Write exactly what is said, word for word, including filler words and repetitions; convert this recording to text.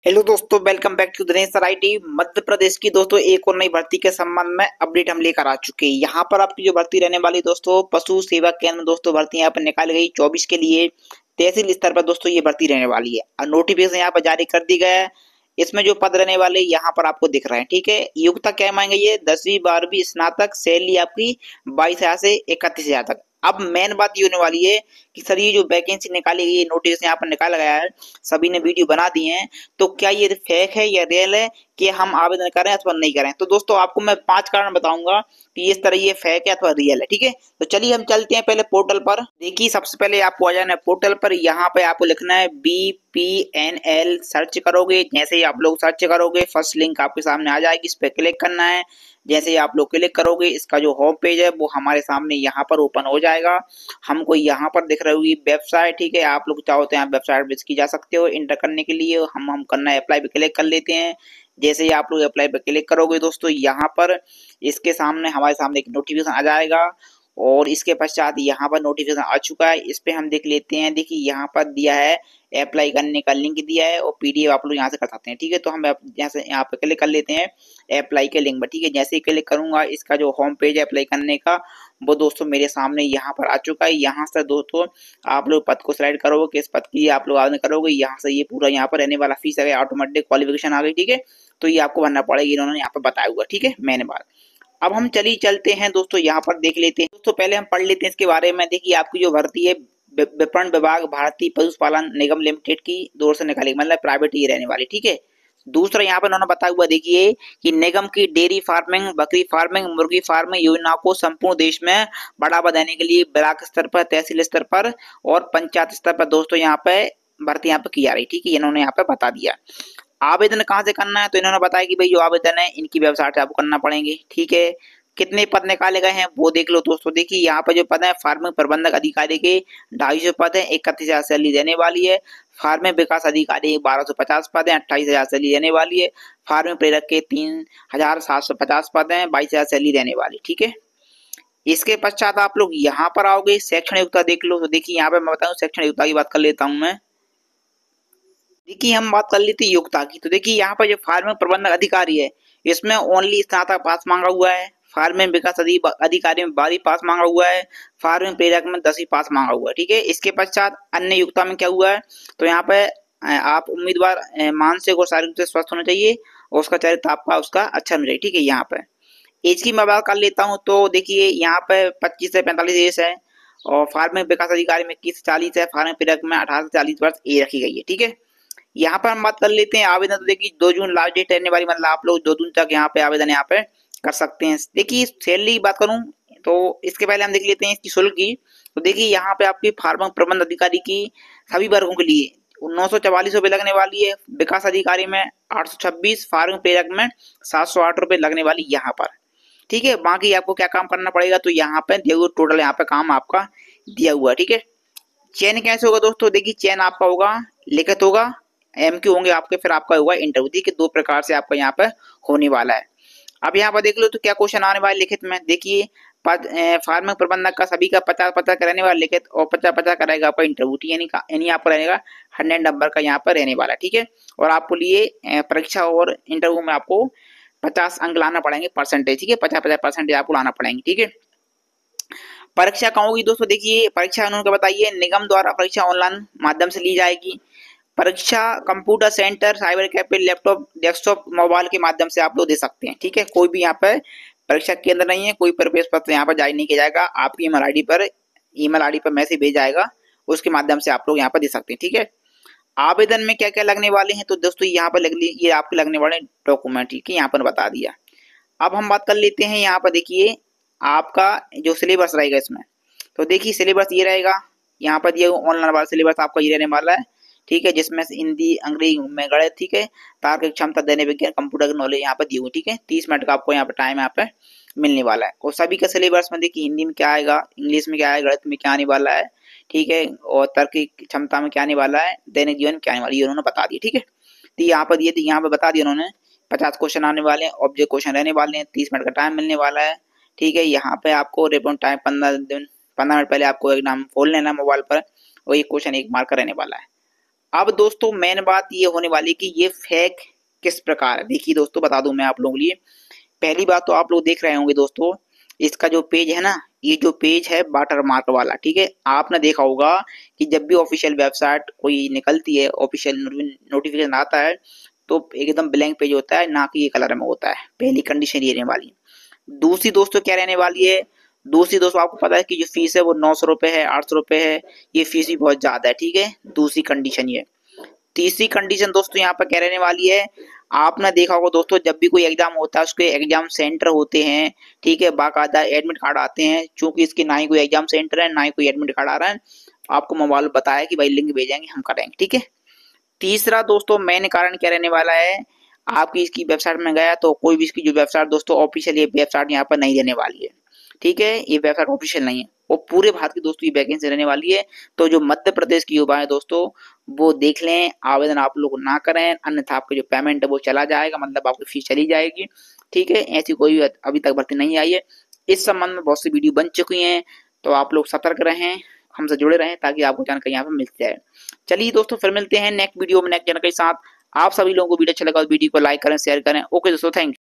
Hello दोस्तों, welcome back to Dinesh sir IT. Madhya Pradesh की दोस्तों एक और नई भर्ती के संबंध में अपडेट हम लेकर आ चुके हैं। यहाँ पर आपकी जो भर्ती रहने वाली दोस्तों पशु सेवा केंद्र में दोस्तों भर्ती यहाँ पर निकाली गई चौबीस के लिए तहसील स्तर पर दोस्तों ये भर्ती रहने वाली है और नोटिफिकेशन यहाँ पर जारी कर दी गया है। इसमें जो पद रहने वाले यहाँ पर आपको दिख रहे हैं, ठीक है। योग्यता क्या मांगे, ये दसवीं बारहवीं स्नातक, सैलरी आपकी बाईस हजार से इकतीस हजार तक। अब मेन बात ये होने वाली है कि सर ये जो वैकेंसी निकाली गई है, नोटिस यहाँ पर निकाला गया है, सभी ने वीडियो बना दिए हैं, तो क्या ये फेक है या रियल है कि हम आवेदन करें अथवा नहीं करें। तो दोस्तों आपको मैं पांच कारण बताऊंगा कि इस तरह ये फेक है अथवा रियल है, ठीक है। तो चलिए हम चलते हैं पहले पोर्टल पर। देखिए सबसे पहले आपको आ जाना है पोर्टल पर। यहाँ पे आपको लिखना है B P N L, search करोगे। जैसे ही आप लोग सर्च करोगे फर्स्ट लिंक आपके सामने आ जाएगी, इस पर क्लिक करना है। जैसे ही आप लोग क्लिक करोगे इसका जो होम पेज है वो हमारे सामने यहाँ पर ओपन हो जाएगा। हमको यहाँ पर दिख रही होगी वेबसाइट, ठीक है। आप लोग चाहो तो यहाँ वेबसाइट विजिट की जा सकते हो इंटर करने के लिए। हम हम करना है अप्लाई पे क्लिक कर लेते हैं। जैसे ही आप लोग अप्लाई पे क्लिक करोगे दोस्तों यहाँ पर इसके सामने हमारे सामने एक नोटिफिकेशन आ जाएगा और इसके पश्चात यहाँ पर नोटिफिकेशन आ चुका है। इस पे हम देख लेते हैं। देखिए यहाँ पर दिया है अप्लाई करने का लिंक दिया है और पीडीएफ आप लोग यहाँ से कर सकते हैं, ठीक है। तो हम यहाँ से यहाँ पे क्लिक कर लेते हैं अप्लाई के लिंक पर, ठीक है। जैसे ही क्लिक करूंगा इसका जो होम पेज है अप्लाई करने का वो दोस्तों मेरे सामने यहाँ पर आ चुका है। यहाँ से दोस्तों आप लोग पद को सिलेक्ट करोगे, किस पद की आप लोग आवेदन करोगे। यहाँ से ये पूरा यहाँ पर रहने वाला फीस है, ऑटोमेटिक क्वालिफिकेशन आ गई, ठीक है। तो ये आपको भरना पड़ेगा, इन्होंने यहाँ पर बताया हुआ, ठीक है। मैंने बात अब हम चलिए चलते हैं दोस्तों यहाँ पर देख लेते हैं। दोस्तों पहले हम पढ़ लेते हैं इसके बारे में। देखिए आपकी जो भर्ती है विपणन विभाग भारतीय पशुपालन निगम लिमिटेड की दौर से निकाली, मतलब प्राइवेट ही रहने वाली, ठीक है। दूसरा यहाँ पर उन्होंने बताया हुआ देखिए कि निगम की डेयरी फार्मिंग, बकरी फार्मिंग, मुर्गी फार्मिंग योजनाओं को संपूर्ण देश में बढ़ावा देने के लिए ब्लॉक स्तर पर, तहसील स्तर पर और पंचायत स्तर पर दोस्तों यहाँ पे भर्ती यहाँ पे की जा रही, ठीक है। इन्होंने यहाँ पे बता दिया। आवेदन कहाँ से करना है, तो इन्होंने बताया कि भाई जो आवेदन है इनकी वेबसाइट से आपको करना पड़ेंगे, ठीक है। कितने पद निकाले गए हैं वो देख लो दोस्तों। देखिए यहाँ पर जो पद है फार्मिंग प्रबंधक अधिकारी के ढाई सौ पद है, इकतीस हजार सैलरी देने वाली है। फार्मिंग विकास अधिकारी बारह सौ पचास पद है, अट्ठाईस हजार सैलरी देने वाली है। फार्मिंग प्रेरक के तीन हजार सात सौ पचास पद है, बाईस हजार सैलरी देने वाली, ठीक है। इसके पश्चात आप लोग यहाँ पर आओगे, शैक्षणिक योग्यता देख लो। तो देखिए यहाँ पे मैं बताऊँ शैक्षणिक योग्यता की बात कर लेता हूँ मैं। देखिए हम बात कर लेते हैं योग्यता की। तो देखिए यहाँ पर जो फार्मिंग प्रबंधक अधिकारी है इसमें ओनली स्नातक पास मांगा हुआ है। फार्मिंग विकास अधिकारी में बारहवीं पास मांगा हुआ है। फार्मिंग प्रेरक में दसवीं पास मांगा हुआ है, ठीक है। इसके पश्चात अन्य योग्यता में क्या हुआ है, तो यहाँ पे आप उम्मीदवार मानसिक और शारीरिक रूप से स्वस्थ होना चाहिए और उसका चरित्र आपका उसका अच्छा होना चाहिए, ठीक है। यहाँ पे एज की मैं बात कर लेता हूँ तो देखिए यहाँ पे पच्चीस से पैंतालीस एज है और फार्मिंग विकास अधिकारी में इक्कीस से चालीस है। फार्मिंग प्रेरक में अठारह से चालीस वर्ष एज रखी गई है, ठीक है। यहाँ पर हम बात कर लेते हैं आवेदन। तो देखिए दो जून लास्ट डेट रहने वाली, मतलब आप लोग दो जून तक यहाँ पे आवेदन यहाँ पे कर सकते हैं। देखिए सैलरी की बात करूँ तो इसके पहले हम देख लेते हैं इसकी शुल्क की। तो देखिए यहाँ पे आपकी फार्मिंग प्रबंध अधिकारी की सभी वर्गों के लिए नौ सौ चवालीस रुपये लगने वाली है। विकास अधिकारी में आठ सौ छब्बीस, फार्मिंग प्रेरक में सात सौ आठ रुपये लगने वाली यहाँ पर, ठीक है। बाकी आपको क्या काम करना पड़ेगा, तो यहाँ पे देखो टोटल यहाँ पे काम आपका दिया हुआ है, ठीक है। चयन कैसे होगा दोस्तों, देखिए चयन आपका होगा लिखित होगा, एमक्यू होंगे आपके, फिर आपका होगा इंटरव्यू, ठीक है। दो प्रकार से आपका यहाँ पे होने वाला है। अब यहाँ पर देख लो तो क्या क्वेश्चन आने वाले लिखित में। देखिए पद फार्मिंग प्रबंधक का सभी का पचास पचास रहने वाला लिखित और पचास पचास करेगा आपका इंटरव्यू, यानी का यानी आपका रहेगा हंड्रेड नंबर का यहाँ पर रहने वाला, ठीक है। और आपको लिए परीक्षा और इंटरव्यू में आपको पचास अंक लाना पड़ेंगे परसेंटेज, ठीक है। पचास पचास परसेंटेज आपको लाना पड़ेंगे, ठीक है। परीक्षा कहाँ होगी दोस्तों, देखिए परीक्षा उन्होंने बताइए निगम द्वारा परीक्षा ऑनलाइन माध्यम से ली जाएगी। परीक्षा computer centre, cyber cafe, laptop, desktop, mobile के माध्यम से आप लोग दे सकते हैं, ठीक है। कोई भी यहाँ पर परीक्षा केंद्र नहीं है, कोई प्रवेश पत्र यहाँ पर जारी नहीं किया जाएगा। आपकी ईमेल आईडी पर ईमेल आईडी पर मैसेज भेजा जाएगा, उसके माध्यम से आप लोग यहाँ पर दे सकते हैं, ठीक है। आवेदन में क्या क्या लगने वाले हैं, तो दोस्तों यहाँ पर लग ये आपके लगने वाले डॉक्यूमेंट, ठीक है, यहाँ पर बता दिया। अब हम बात कर लेते हैं यहाँ पर देखिए आपका जो सिलेबस रहेगा इसमें। तो देखिए सिलेबस ये रहेगा, यहाँ पर ये ऑनलाइन वाला सिलेबस आपका ये रहने वाला है, ठीक है। जिसमें हिंदी, अंग्रेजी में गणित, ठीक है, तार्किक क्षमता, दैनिक विज्ञान, कंप्यूटर की नॉलेज यहाँ पर दी हुई, ठीक है। तीस मिनट का आपको यहाँ पर टाइम यहाँ पे मिलने वाला है। और सभी का सिलेबस में देखिए हिंदी में क्या आएगा, इंग्लिश में क्या आएगा, गणित में क्या आने वाला है, ठीक है, और तार्किक क्षमता में क्या आने वाला है, दैनिक जीवन क्या आने वाला है, ये उन्होंने बता दिया, ठीक है। तो यहाँ पर ये यहाँ पर बता दिया उन्होंने पचास क्वेश्चन आने वाले हैं, ऑब्जेक्ट क्वेश्चन रहने वाले हैं, तीस मिनट का टाइम मिलने वाला है, ठीक है। यहाँ पे आपको रिपोर्ट टाइम पंद्रह दिन पंद्रह मिनट पहले आपको एग्जाम खोल लेना मोबाइल पर और ये क्वेश्चन एक मार्क का रहने वाला है। अब दोस्तों मेन बात ये होने वाली कि ये फेक किस प्रकार है। देखिए दोस्तों बता दूं मैं आप लोगों के लिए। पहली बात तो आप लोग देख रहे होंगे दोस्तों, इसका जो पेज है ना, ये जो पेज है वाटर मार्क वाला, ठीक है। आपने देखा होगा कि जब भी ऑफिशियल वेबसाइट कोई निकलती है, ऑफिशियल नोटिफिकेशन आता है, तो एकदम ब्लैंक पेज होता है, ना कि ये कलर में होता है। पहली कंडीशन ये रहने वाली है। दूसरी दोस्तों क्या रहने वाली है, दूसरी दोस्तों आपको पता है कि जो फीस है वो नौ सौ रुपए है, आठ सौ रुपए है। ये फीस भी बहुत ज्यादा है, ठीक है। दूसरी कंडीशन ये। तीसरी कंडीशन दोस्तों यहाँ पर क्या रहने वाली है, आपने देखा होगा दोस्तों, जब भी कोई एग्जाम होता है उसके एग्जाम सेंटर होते हैं, ठीक है, बाकायदा एडमिट कार्ड आते हैं। चूंकि इसके ना ही कोई एग्जाम सेंटर है, ना ही कोई एडमिट कार्ड आ रहा है, आपको मोबाइल बताया कि भाई लिंक भेजेंगे, हम करेंगे, ठीक है। तीसरा दोस्तों मेन कारण क्या रहने वाला है, आपकी इसकी वेबसाइट में गया तो कोई भी इसकी जो वेबसाइट दोस्तों ऑफिशियल, ये वेबसाइट यहाँ पर नहीं देने वाली है, ठीक है। ये वेबसाइट ऑफिशियल नहीं है, वो पूरे भारत की दोस्तों ये वैकेंसी रहने वाली है। तो जो मध्य प्रदेश की युवाएं दोस्तों, वो देख लें, आवेदन आप लोग ना करें, अन्यथा आपका जो पेमेंट है वो चला जाएगा, मतलब आपकी फीस चली जाएगी, ठीक है। ऐसी कोई अभी तक भर्ती नहीं आई है। इस संबंध में बहुत सी वीडियो बन चुकी हैं, तो आप लोग सतर्क रहें, हमसे जुड़े रहें, ताकि आपको जानकारी यहाँ पर मिल जाए। चलिए दोस्तों फिर मिलते हैं नेक्स्ट वीडियो में नेक्स्ट जानकारी के साथ। आप सभी लोगों को वीडियो अच्छा लगा तो वीडियो को लाइक करें, शेयर करें। ओके दोस्तों, थैंक यू।